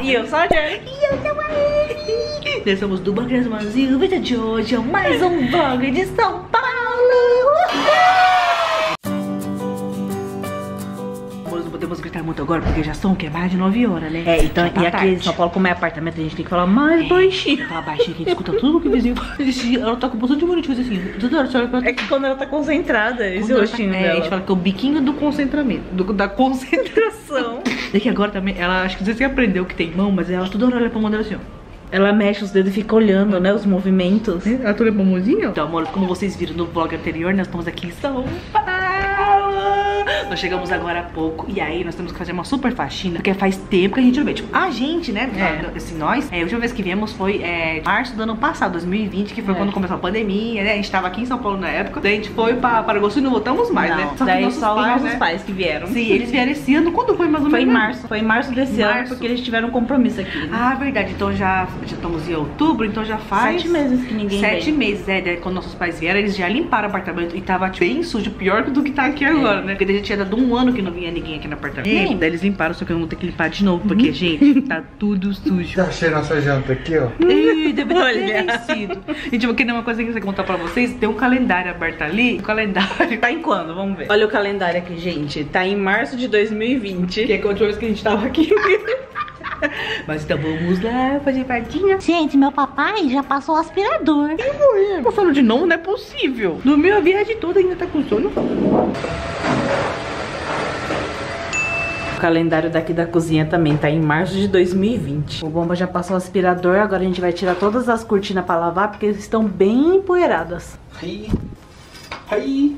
E eu sou a Jen. E eu sou a Eri. Nós somos do Blog das Mãos e o vídeo de hoje é mais um vlog de São Paulo. Não podemos gritar muito agora porque já são mais de 9 horas, né? É, então, e aqui em São Paulo, como é apartamento, a gente tem que falar mais baixinho. Fala baixinho que a gente escuta tudo que o vizinho faz. Ela tá com bastante bonito, fazer assim. Toda hora, olha pra... É que quando ela tá concentrada, esse rostinho dela. A gente fala que é o biquinho do concentramento, da concentração. É que agora também, ela acho que não sei se aprendeu que tem mão, mas ela toda hora olha pra mão dela assim, ó. Ela mexe os dedos e fica olhando, né, os movimentos. Ela toda pra mãozinha. Então, amor, como vocês viram no vlog anterior, nós estamos aqui em São Paulo. Nós chegamos agora há pouco e aí nós temos que fazer uma super faxina, porque faz tempo que a gente não vê. Tipo, a gente, né, assim, nós, a última vez que viemos foi março do ano passado, 2020, que foi quando começou a pandemia, né? A gente tava aqui em São Paulo na época, daí a gente foi pra Paraguaçu e não voltamos mais, né? Só daí nossos só pais, os nossos pais que vieram. Sim, eles vieram esse ano. Quando foi mais ou menos? Foi em março desse ano, porque eles tiveram um compromisso aqui, né? Ah, verdade. Então já estamos em outubro, então já faz 7 meses que ninguém vem. 7 meses, daí quando nossos pais vieram, eles já limparam o apartamento e tava tipo, bem sujo, pior do que tá aqui agora, né? Porque a gente tinha dado um ano que não vinha ninguém aqui no apartamento. Daí eles limparam, só que eu vou ter que limpar de novo, porque, gente, tá tudo sujo. Tá achei nossa janta aqui, ó. Ih, deve ter vencido. Gente, eu vou querer uma coisa que eu quero contar pra vocês. Tem um calendário aberto ali. O calendário tá em quando? Vamos ver. Olha o calendário aqui, gente. Tá em março de 2020. Que é a última vez que a gente tava aqui. Mas então vamos lá fazer partidinha. Gente, meu papai já passou o aspirador. Eu falo de novo, não é possível. Dormiu a viagem toda e ainda tá com sono. O calendário daqui da cozinha também tá em março de 2020. O Bomba já passou o aspirador, agora a gente vai tirar todas as cortinas pra lavar, porque eles estão bem empoeiradas. Aí. Aí.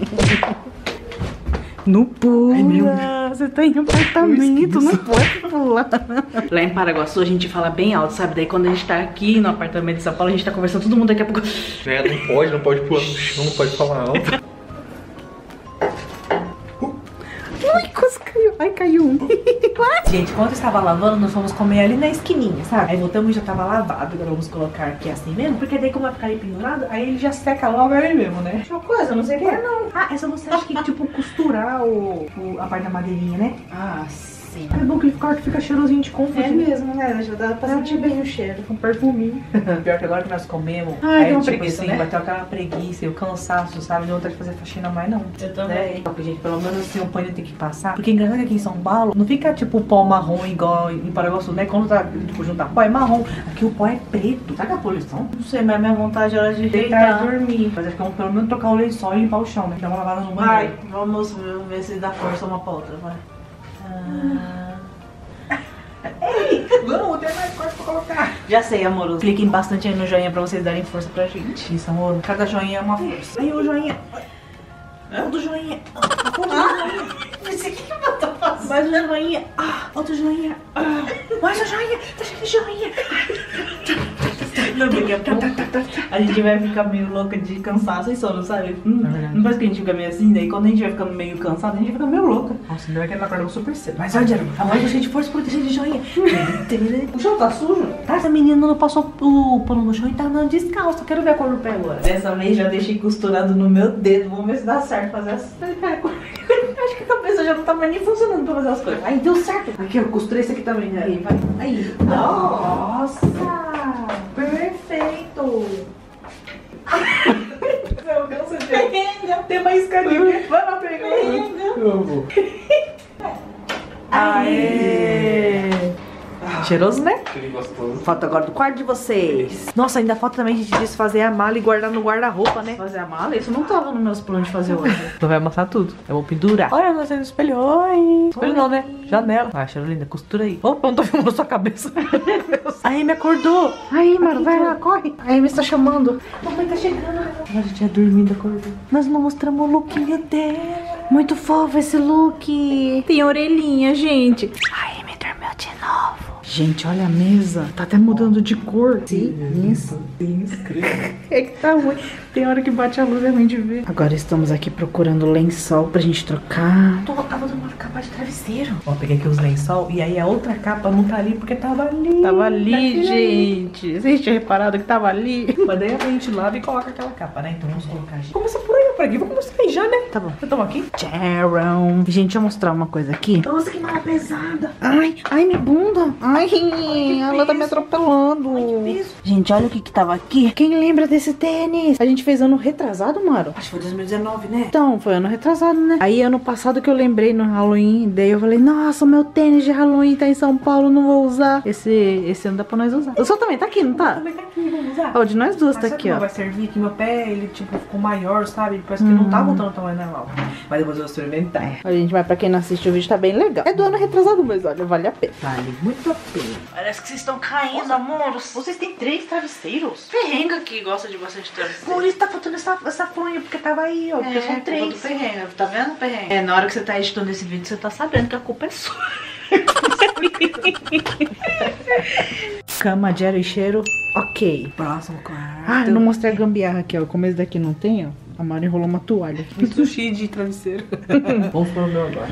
Não pula, você tá em apartamento, não pode pular. Lá em Paraguaçu a gente fala bem alto, sabe? Daí quando a gente tá aqui no apartamento de São Paulo, a gente tá conversando, todo mundo daqui a pouco... Não pode pular no chão, não pode falar alto. Ai, quase caiu. Ai, caiu um. Gente, quando eu estava lavando, nós fomos comer ali na esquininha, sabe? Aí voltamos e já tava lavado. Agora vamos colocar aqui assim mesmo, porque daí como vai ficar aí pendurado, aí ele já seca logo aí mesmo, né? Uma coisa, não sei o que é, não. Ah, essa você acha que, tipo, costurar a parte da madeirinha, né? Ah, sim. É bom que ele fica cheirosinho de comfort. É mesmo, né? Já dá pra sentir bem o cheiro. Com perfuminho. Pior que agora que nós comemos, aí tem uma preguiça, assim, né? Vai ter aquela preguiça e o cansaço, sabe? Não vontade de fazer faxina mais, não. Eu também. Né? Gente, pelo menos assim, o pano tem que passar. Porque engraçado que aqui em São Paulo, não fica tipo pó marrom igual em Paraguaçu, né? Quando tá, tipo, juntar pó é marrom. Aqui o pó é preto. Sabe a poluição? Não sei, mas a minha vontade era de deitar e dormir. Mas é que vamos pelo menos trocar o lençol e limpar o chão, né? Dar uma lavada no banheiro. Vai, vamos ver se dá força uma pra outra, vai. Não, tem mais coisa pra colocar. Já sei, amor. Cliquem bastante aí no joinha pra vocês darem força pra gente. Isso, amor. Cada joinha é uma força. Aí, o joinha. Outro joinha. Outro joinha. Esse aqui que eu tô fazendo. Mais um joinha. Outro joinha. Mais um joinha. Tá cheio de joinha. Não, daqui a pouco a gente vai ficar meio louca de cansaço e sono, sabe? Não parece que a gente fica meio assim, daí quando a gente vai ficando meio cansado, a gente fica meio louca. Nossa, não é que ela acordou super cedo. Mas olha, a voz cheia de força, proteger de joinha. O chão tá sujo? Tá, essa menina não passou o pano no chão e tá andando descalço. Quero ver a cor do pé agora. Dessa vez já deixei costurado no meu dedo. Vamos ver se dá certo fazer essa. Acho que a cabeça já não tá mais nem funcionando pra fazer as coisas. Aí deu certo. Aqui, eu costurei esse aqui também. Aí, vai. Aí. Nossa! Perfeito! Meu Deus, você tem uma escadinha. Vai lá pegar. Eu vou. Aê! Cheiroso, né? Cheirinho gostoso. Foto agora do quarto de vocês. Nossa, ainda falta também a gente desfazer a mala e guardar no guarda-roupa, né? Fazer a mala? Isso não tava nos meus planos de fazer hoje. Não vai amassar tudo. Eu vou pendurar. Olha, nós temos espelho. Oi. Espelho não, né? Janela. Ah, cheiro linda. Costura aí. Opa, eu não tô filmando sua cabeça. Aí me acordou. Aí, mano, vai lá, corre. Aí me está chamando. Mamãe tá chegando. A gente tinha dormido, acordou. Nós não mostramos o lookinho dela. Muito fofo esse look. Tem orelhinha, gente. Aí me dormiu de novo. Gente, olha a mesa. Tá até mudando de cor. Sim, isso. É que tá ruim. Tem hora que bate a luz e é ruim de ver. Agora estamos aqui procurando lençol pra gente trocar. Vou tomar capa capa de travesseiro. Ó, peguei aqui os lençol e aí a outra capa não tá ali porque tava ali. Tava ali, gente. Vocês tinham reparado que tava ali? Mas daí a gente lava e coloca aquela capa, né? Então vamos colocar. Começa por aí, por aqui. Vamos começar aí já, né? Tá bom. Estamos aqui? Sharon. Gente, deixa eu mostrar uma coisa aqui. Nossa, que mala pesada. Ai, minha bunda. Ai, ela tá me atropelando. Gente, olha o que tava aqui. Quem lembra desse tênis? A gente fez ano retrasado, Maro? Acho que foi 2019, né? Então, foi ano retrasado, né? Aí, ano passado que eu lembrei no Halloween, daí eu falei, nossa, meu tênis de Halloween tá em São Paulo, não vou usar. Esse ano dá pra nós usar. O seu também tá aqui, não tá? Também tá aqui, vamos usar. Ó, de nós duas Mas tá aqui, ó. Vai servir que meu pé, ele tipo ficou maior, sabe? Parece que não tá voltando ao tamanho normal. Mas depois eu vou experimentar. Ó, gente, mas pra quem não assiste o vídeo tá bem legal. É do ano retrasado, mas olha, vale a pena. Vale muito a pena. Parece que vocês estão caindo, amores. Vocês têm 3 travesseiros? Ferrenga que gosta de bastante travesseiro. Por isso tá faltando essa fronha, porque tava aí, ó. Porque são 3. Ferrenga, tá vendo, Ferrenga? É, na hora que você tá editando esse vídeo, você tá sabendo que a culpa é sua. Cama, Jerry, cheiro, ok. Próximo quarto. Ah, eu não mostrei a gambiarra aqui, ó. O começo daqui não tem, ó. A Mari enrolou uma toalha. Sushi de travesseiro. Vamos pro meu agora.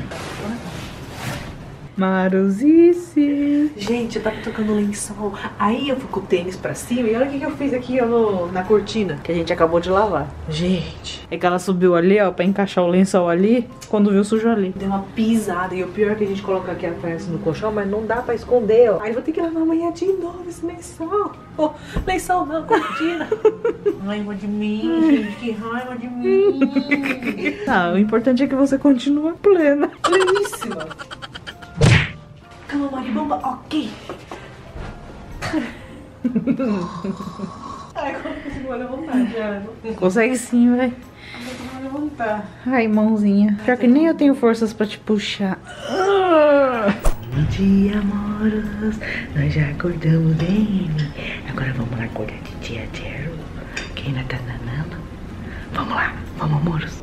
Maruzice. Gente, eu tava tocando lençol. Aí eu fui com o tênis pra cima. E olha o que eu fiz aqui, ó, na cortina. Que a gente acabou de lavar. Gente, É que ela subiu ali, ó, pra encaixar o lençol ali. Quando viu, sujou ali. deu uma pisada. E o pior é que a gente coloca aqui atrás no colchão, mas não dá pra esconder, ó. Aí eu vou ter que lavar amanhã de novo esse lençol. Oh, lençol não, cortina. Raiva de mim, gente. Que raiva de mim. Ah, o importante é que você continua plena. Pleníssima. Cama maribomba, ok. Ai, como que você vai levantar, Diana? Consegue sim, vai. Não vai levantar. Ai, mãozinha. Pior que nem eu tenho forças pra te puxar. Bom dia, amoros. Nós já acordamos bem. Agora vamos lá acordar de dia, Jero. Que ainda tá danando. Vamos lá, vamos, amoros.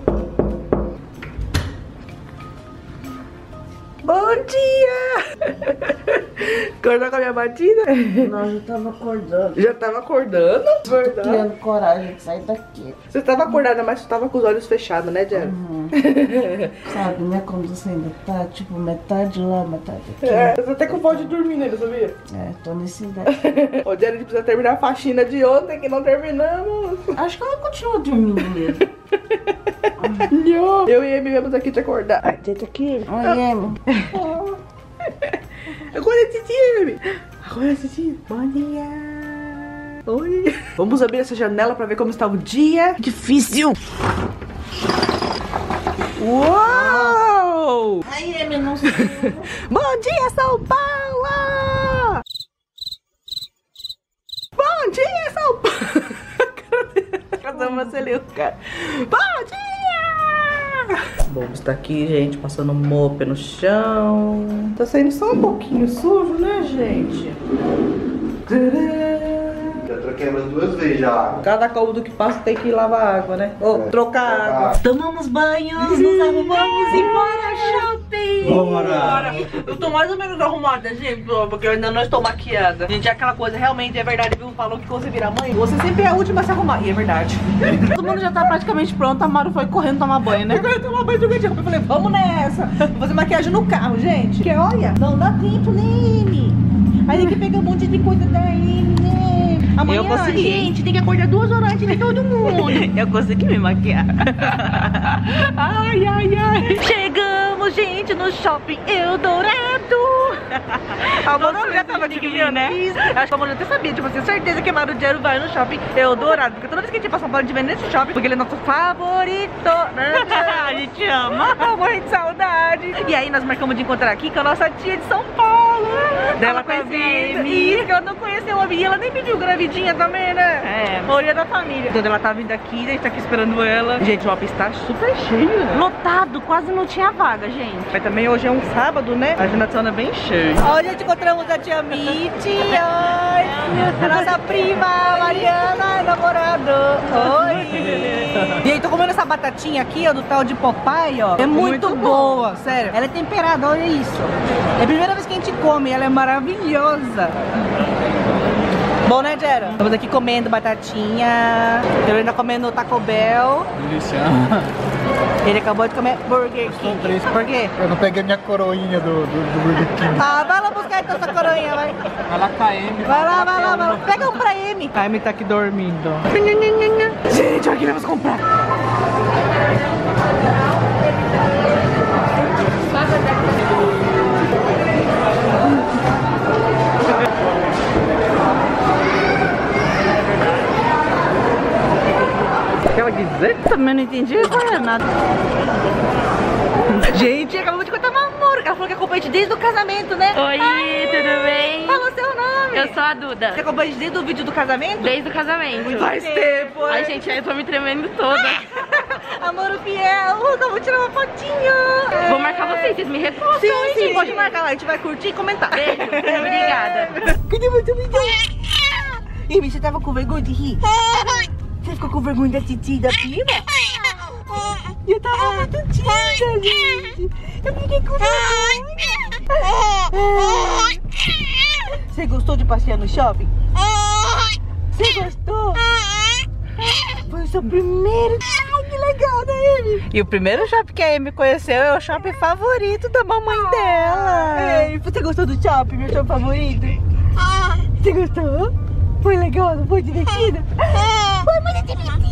Bom dia! Acordou com a minha batida? Nós já tava acordando. Já tava acordando? Verdade. Criando coragem de sair daqui. Você tava acordada, mas você tava com os olhos fechados, né, Jero? Sabe, né? Quando você ainda tá, tipo, metade lá, metade aqui. É, você até com vontade de dormir nele, sabia? É, tô nesse idade. O Jero precisa terminar a faxina de ontem, que não terminamos. Acho que ela continua dormindo mesmo. Eu e Amy viemos aqui te acordar. Ai, deita aqui. Oi, Amy. Agora é Titi, Amy. Agora é Titi. Bom dia. Oi. Vamos abrir essa janela pra ver como está o dia. Difícil. Uou! Ai, Amy, não sei. Bom dia, São Paulo! Bom dia, São Paulo! Cadê você, cara? Bom dia! Bom, está aqui, gente, passando mop no chão. Tá saindo só um pouquinho sujo, né, gente? Já troquei umas 2 vezes já. Cada cômodo que passa tem que lavar água, né? Ou trocar água. Tomamos banhos, nos arrumamos e bora shopping. Bora! Eu tô mais ou menos arrumada, gente, porque eu ainda não estou maquiada. Gente, é aquela coisa, realmente é verdade, viu? Falou que quando você vira mãe, Você sempre é a última a se arrumar. E é verdade. todo mundo já tá praticamente pronto. A Maru foi correndo tomar banho, né? Agora eu tomar banho de roupa. Eu falei, vamos nessa. Vou fazer maquiagem no carro, gente. Porque olha, não dá tempo, né, Amy? Aí tem que pegar um monte de coisa da Amy, né? Amanhã, Eu consegui. gente, tem que acordar 2 horas antes de todo mundo. Eu consegui me maquiar. Ai, ai, ai. Chegamos, gente, no shopping Eldorado. A Maru já tava aqui, viu, né? Acho que a Maru até sabia, tipo, tenho certeza que a Maru Jero vai no shopping Eldorado. Porque toda vez que a gente passa São Paulo, a gente vem nesse shopping, porque ele é nosso favorito. A gente ama. Morre de saudade. E aí nós marcamos de encontrar aqui com a nossa tia de São Paulo. Dela conhecida. Isso, que ela não conheceu a e ela nem me viu gravidinha também, né? É. Maioria da família. Então ela tá vindo aqui, a gente tá aqui esperando ela. Gente, o shopping está super cheio, né? Lotado, quase não tinha vaga, gente. Mas também hoje é um sábado, né? A agenda tá bem cheia. Hoje a gente encontramos a tia Mitty. Oi. A nossa prima Mariana, namorado. Oi. E aí, tô comendo essa batatinha aqui, ó, do tal de Popeye, ó. É muito boa, sério. Ela é temperada, olha isso. É a primeira vez que a gente come, ela é maravilhosa. Bom, né, Jero? Estamos aqui comendo batatinha. Eu ainda comendo Taco Bell. Delícia. Ele acabou de comer Burger King. Por quê? Eu não peguei minha coroinha do Burger King. Ah, vai lá buscar então essa coroinha, vai. Vai lá com a Amy. Vai lá. Pega um pra Amy. A Amy tá aqui dormindo. Gente, olha o que vamos comprar. O que ela quis dizer? Também não entendi nada. Gente, acabou de contar uma amor. Ela falou que acompanha a gente desde o casamento, né? Oi, tudo bem? Falou seu nome. Eu sou a Duda. Você acompanha a gente desde o vídeo do casamento? Desde o casamento. Faz tempo, Ai, gente, aí eu tô me tremendo toda. Amor fiel, vamos tirar uma fotinho. Vou marcar vocês me repostam. Sim, pode marcar lá. A gente vai curtir e comentar. Beijo. Obrigada. Cadê você me deu? Amy, você tava com vergonha de rir? Você ficou com vergonha da titia e da prima? Eu tava muito tímida, gente. Eu fiquei com vergonha. Você gostou de passear no shopping? Você gostou? Foi o seu primeiro... Ai, que legal, né, Amy? E o primeiro shopping que a Amy conheceu é o shopping favorito da mamãe dela. Ei, você gostou do shopping, meu shopping favorito? Você gostou? Foi legal, não foi divertido? Foi muito divertido.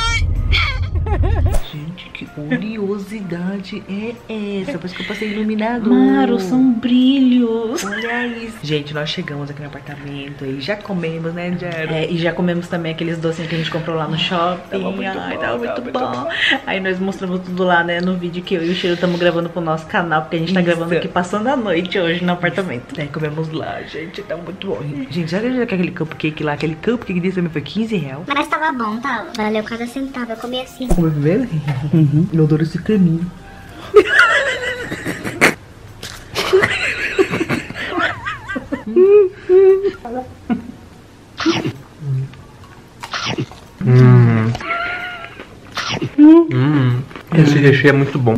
Gente, que curiosidade é essa? Por isso que eu passei iluminado. Maro, são brilhos. Olha isso. Gente, nós chegamos aqui no apartamento e já comemos, né, Jero? É, e já comemos também aqueles docinhos que a gente comprou lá no shopping. Tava muito bom. Aí nós mostramos tudo lá, né, no vídeo que eu e o Cheiro estamos gravando pro nosso canal, porque a gente tá gravando aqui passando a noite hoje no apartamento. Aí comemos lá, gente, tá muito bom. Gente, olha aquele cupcake lá, aquele cupcake desse também foi R$15. Mas tava bom, tava. Valeu cada centavo, eu comi assim. Comeu primeiro? Eu adoro esse creminho. Esse recheio é muito bom.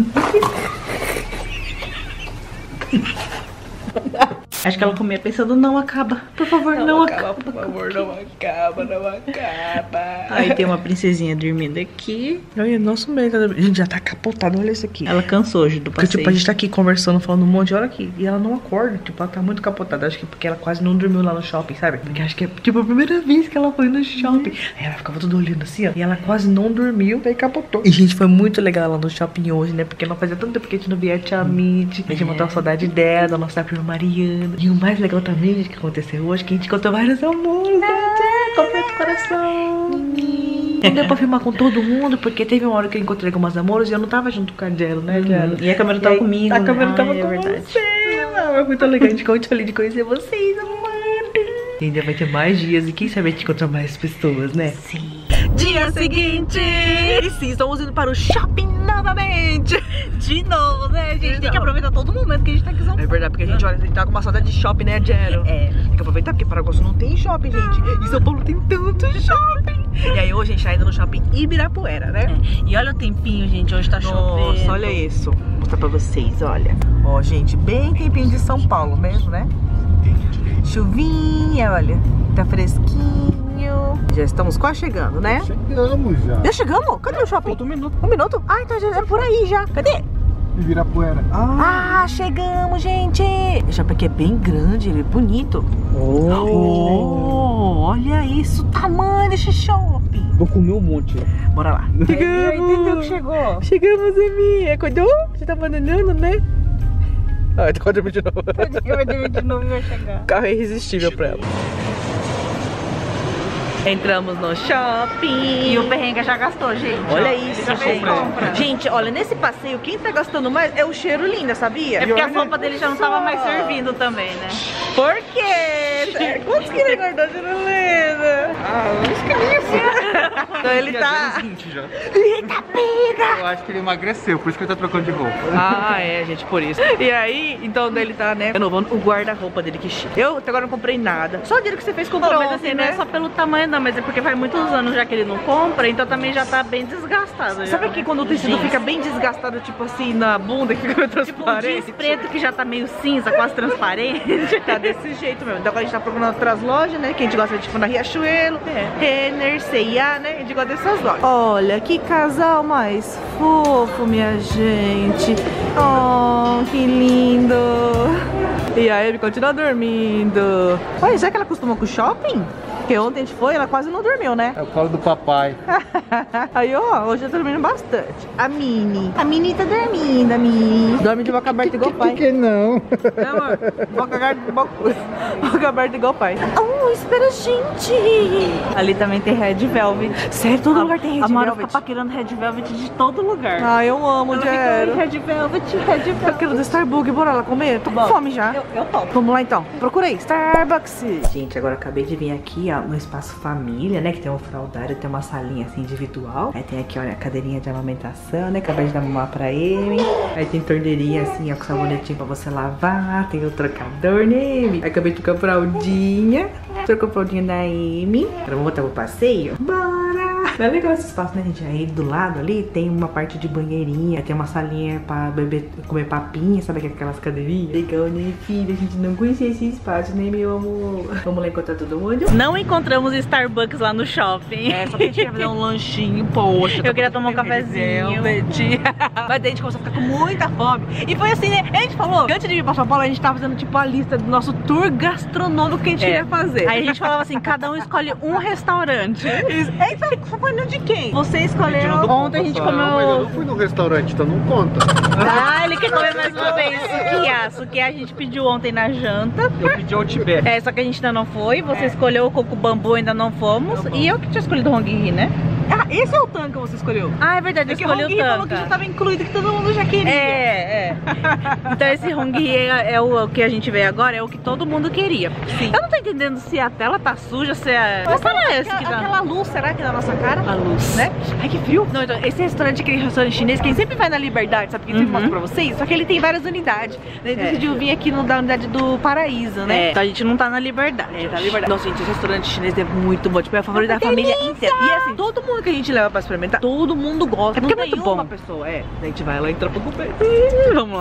Acho que ela comia pensando, não acaba. Por favor, não acaba. Por favor, não acaba, não acaba. Aí tem uma princesinha dormindo aqui. Olha, nosso meio. A gente já tá capotado, olha isso aqui. Ela cansou hoje do Porque, passeio. tipo, a gente tá aqui conversando, falando um monte de hora aqui. E ela não acorda, tipo, ela tá muito capotada. Acho que porque ela quase não dormiu lá no shopping, sabe? Porque acho que é, tipo, a primeira vez que ela foi no shopping. Aí ela ficava toda olhando assim, ó. E ela quase não dormiu, aí capotou. E, gente, foi muito legal lá no shopping hoje, né? Porque não fazia tanto tempo que a gente não via a Tia Mitty. A gente matou a saudade dela, da nossa prima Mariana. E o mais legal também, gente, que aconteceu hoje, que a gente encontrou vários amores, né? Comprei do coração. Não deu pra filmar com todo mundo, porque teve uma hora que eu encontrei com umas amores e eu não tava junto com a Jelo, né, Jelo? E a câmera tava comigo. A câmera tava é com verdade. você, mano. É muito legal, a gente ficou muito feliz de conhecer vocês, amor. E ainda vai ter mais dias e quem sabe a gente encontrar mais pessoas, né? Sim. Dia seguinte! E sim, estamos indo para o shopping novamente! De novo, né, gente? Tem que aproveitar todo momento que a gente tá aqui em São Paulo. É verdade, porque a gente, olha, a gente tá com uma saudade de shopping, né, Jero? É. Tem que aproveitar, porque Paraguaçu não tem shopping, gente. E São Paulo tem tanto shopping. E aí hoje a gente tá indo no shopping Ibirapuera, né? E olha o tempinho, gente. Hoje tá chovendo. Nossa, olha isso. Vou mostrar pra vocês, olha. Ó, gente, bem tempinho de São Paulo mesmo, né? Chuvinha, olha. Tá fresquinho. Já estamos quase chegando, né? Chegamos já. Já chegamos? Cadê o shopping? Falta um minuto. Um minuto? Ah, então já é por aí já. Cadê? Ibirapuera. Ah, chegamos, gente. O shopping aqui é bem grande, ele é bonito. Oh, olha isso, o tamanho desse shopping. Vou comer um monte. Bora lá. Entendeu que chegou? Chegamos, Emi. Acordou? Você tá abandonando, né? Ah, tu pode dormir de novo. Eu vou dormir de novo e vai chegar. O carro é irresistível pra ela. Entramos no shopping. E o perrengue já gastou, gente. Olha Ó, isso, ele já fez gente. compra. Gente, olha, nesse passeio, quem tá gastando mais é o Cheiro Linda, sabia? É porque a roupa dele já não tava mais servindo também, né? Por quê? Quantos quilos ele engordou, você não lembra? Uns quilinhos. Então ele tá... 20 já. Eita, pega! Eu acho que ele emagreceu, por isso que ele tá trocando de roupa. Ah, é, gente, por isso. E aí, então ele tá, né, renovando o guarda-roupa dele, que chique. Eu até agora não comprei nada. Só o dinheiro que você fez comprou, Mas assim, não é só pelo tamanho, não, mas é porque faz muitos anos já que ele não compra, então também já tá bem desgastado. Já, Sabe que quando o tecido fica bem desgastado, tipo assim, na bunda, que fica meio Tipo um transparente? jeans preto que já tá meio cinza, quase transparente. Tá desse jeito mesmo. Então agora a gente tá procurando outras lojas, né? Que a gente gosta de tipo na Riachuelo, Renner, C&A passear, né? A gente gosta dessas lojas. Olha, que casal mais fofo, minha gente. Oh, que lindo. E aí ele continua dormindo. Olha, já que ela acostumou com o shopping? Porque ontem a gente foi, ela quase não dormiu, né? É o colo do papai. Aí, ó, hoje eu tô dormindo bastante. A Mini tá dormindo, a Mini. Dorme de boca aberta igual o pai. Que não? É, amor? Boca aberta igual o pai. Oh, espera, gente. Ali também tem Red Velvet. Sério, todo lugar tem Red Velvet. A Mara fica paquerando Red Velvet de todo lugar. Ah, eu amo, Jero. Red Velvet. Eu quero do Starbucks, bora lá comer? Tô com fome já. Eu topo. Vamos lá então. Procurei, Starbucks. Gente, agora acabei de vir aqui, ó, no espaço família, né? Que tem um fraldário, tem uma salinha assim individual. Aí tem aqui, olha, a cadeirinha de amamentação, né? Acabei de dar mamar pra ele. Aí tem torneirinha assim, ó, com sabonetinho pra você lavar. Tem o trocador, né? Aí acabei de trocar a fraldinha. Trocou a fraldinha da Amy. Agora vamos voltar pro passeio? Bora! É legal esse espaço, né, gente? Aí do lado ali tem uma parte de banheirinha. Tem uma salinha pra beber, comer papinha, sabe aquelas cadeirinhas? Legal, né, filha? A gente não conhecia esse espaço, né, meu amor? Vamos lá encontrar todo mundo? Não encontramos Starbucks lá no shopping. É, só que a gente ia fazer um lanchinho, poxa. Eu queria tomar um cafezinho. Mas daí a gente começou a ficar com muita fome. E foi assim, né? A gente falou que antes de vir pra São Paulo, a gente tava fazendo tipo a lista do nosso tour gastronômico que a gente ia fazer. Aí a gente falava assim, cada um escolhe um restaurante. Eita, você foi no de quem? Você escolheu. Ontem a gente comeu. Não, mas eu não fui no restaurante, então não conta. Ah, ele quer comer mais uma vez. Sukiá a gente pediu ontem na janta. Eu pedi o Tibete. É, só que a gente ainda não foi. Você escolheu o coco bambu, ainda não fomos. E eu que tinha escolhido o Hongri, né? Ah, esse é o Tanca que você escolheu. Ah, é verdade, eu escolhi o Tanca. Falou que já tava incluído, que todo mundo já queria. É. Então esse Hongri é o que a gente veio agora, é o que todo mundo queria. Sim. Eu não tô entendendo se a tela tá suja, se é... Qual cara é esse que dá? Aquela luz, será que é da nossa cara? A luz. Né? Ai, que frio. Não, então, esse restaurante, aquele restaurante chinês, quem sempre vai na Liberdade, sabe? Quem sempre mostra pra vocês, só que ele tem várias unidades. Ele decidiu vir aqui da unidade do Paraíso, né? Então a gente não tá na Liberdade. Tá na Liberdade. Nossa, gente, esse restaurante chinês é muito bom. Tipo, é a favorita da família inteira. E assim, todo mundo que a gente leva pra experimentar, todo mundo gosta. É porque é muito bom. Uma pessoa, a gente vai lá e entra pra comer. Vamos lá.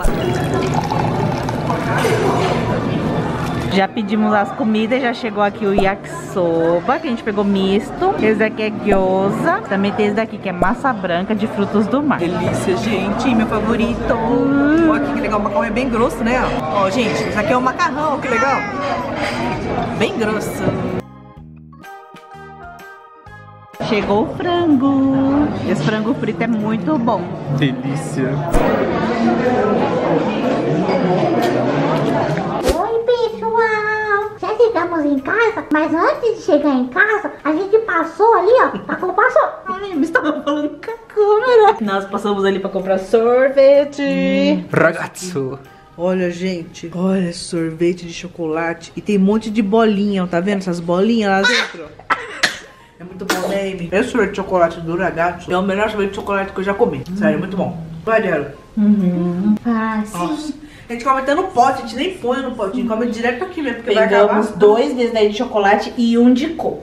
Já pedimos as comidas, já chegou aqui o yakisoba, que a gente pegou misto. Esse daqui é gyoza. Também tem esse daqui que é massa branca de frutos do mar. Delícia, gente, meu favorito. Olha aqui que legal, o macarrão é bem grosso, né? Ó, gente, isso aqui é o macarrão, que legal. Bem grosso. Chegou o frango. Esse frango frito é muito bom. Delícia. Oi, pessoal! Já chegamos em casa, mas antes de chegar em casa, a gente passou ali, ó, pra comprar sorvete. Ai, eu estava falando com a câmera. Nós passamos ali pra comprar sorvete. Ragazzo. Olha, gente, olha esse sorvete de chocolate. E tem um monte de bolinha, ó, tá vendo essas bolinhas lá dentro? É muito bom, né, Amy? Esse sorvete de chocolate do Ragazzo é o melhor sorvete de chocolate que eu já comi. Sério, muito bom. Vai, Dero. Ah, sim. Nossa. A gente come até no pote, a gente nem põe no pote, a gente come direto aqui mesmo, porque vai acabar. Pegamos 2 desses daí de chocolate e um de coco.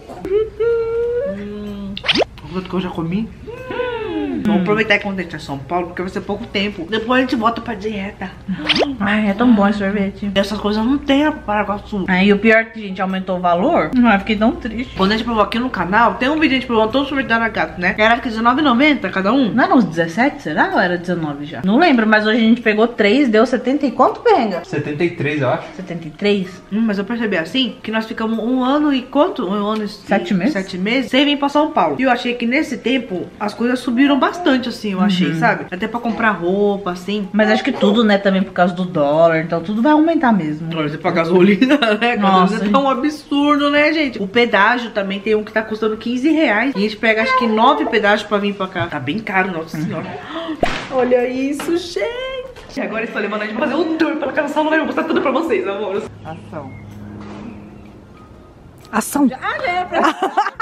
O outro que eu já comi. Vamos aproveitar quando a gente é São Paulo, porque vai ser pouco tempo. Depois a gente volta pra dieta. Ai, é tão bom esse sorvete. Essas coisas não tem para Paraguaçu. Aí o pior é que a gente aumentou o valor. Ai, fiquei tão triste. Quando a gente provou aqui no canal, tem um vídeo a gente provando todo o sorvete da Ragazzo, né? Era R$19,90 cada um. Não era uns 17, será? Ou era 19 já? Não lembro, mas hoje a gente pegou 3, deu 70 e quanto, Benga? 73, eu acho. 73? Mas eu percebi assim, que nós ficamos um ano e quanto? Um ano e 7 meses? 7 meses sem vir pra São Paulo. E eu achei que nesse tempo as coisas subiram bastante, assim, eu achei, sabe? Até pra comprar roupa, assim. Mas acho que tudo, né, também por causa do dólar, então tudo vai aumentar mesmo. Olha, você paga gasolina, né? Nossa, é tão absurdo, né, gente? O pedágio também tem um que tá custando R$15. E a gente pega, acho que 9 pedágios pra vir pra cá. Tá bem caro, nossa senhora. Olha isso, gente. Agora eu estou levando a gente pra fazer um tour pela casa salão. Eu vou mostrar tudo pra vocês, amor. Ação. Ação. Ah, né?